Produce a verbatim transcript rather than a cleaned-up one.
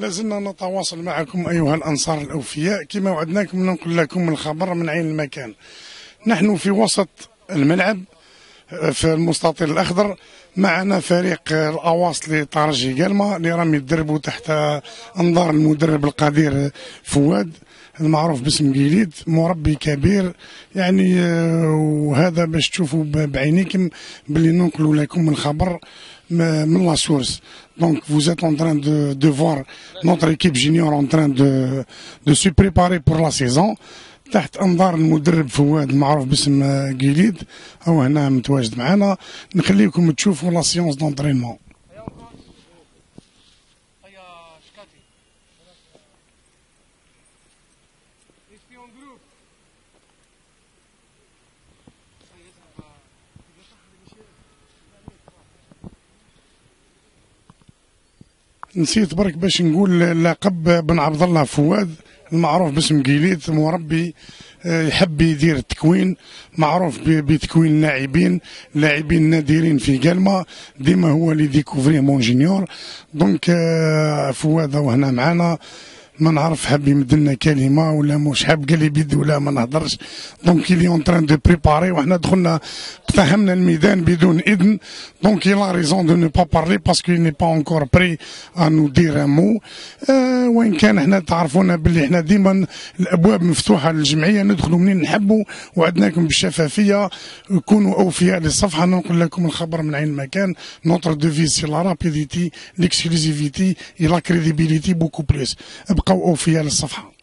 لازلنا نتواصل معكم أيها الأنصار الأوفياء، كما وعدناكم ننقل لكم الخبر من عين المكان. نحن في وسط الملعب في المستطيل الأخضر، معنا فريق الأواصلي طارجي قلمة اللي راهم يتدربوا تحت أنظار المدرب القدير فؤاد المعروف باسم جيليد، مربي كبير يعني. وهذا باش تشوفوا بعينيكم باللي ننقلوا لكم الخبر من لا سورس. Donc vous êtes en train de, de voir notre équipe junior en train de, de se préparer pour la saison تحت انظار المدرب فؤاد المعروف باسم جيليد. هو هنا متواجد معنا، نخليكم تشوفوا لا سيونس دونترينمون. نسيت برك باش نقول لقب بن عبد الله فؤاد المعروف باسم جيليد، مربي يحب يدير التكوين، معروف بتكوين اللاعبين لاعبين نادرين في قلمة، ديما هو اللي ديكوفري مون جونيور. دونك فؤاد هو هنا معنا، ما نعرف حاب يمد لنا كلمه ولا مش حاب، قال لي بيد ولا ما نهضرش. دونك إلي اون تران دو بريباري، وحنا دخلنا اقتحمنا الميدان بدون اذن. دونك il a raison de ne pas parler parce qu'il n'est pas encore prêt à nous dire un mot. أه وين كان احنا تعرفونا باللي احنا ديما الابواب مفتوحه للجمعيه، ندخلوا منين نحبوا، وعدناكم بالشفافيه، كونوا اوفياء للصفحه. ننقل لكم الخبر من عين المكان. نوتر دوفيس سي لا رابيديتي، ليكسكلوزيفيتي، اي لا كريديبيليتي بوكو بلوس. بقوا اوفياء للصفحه.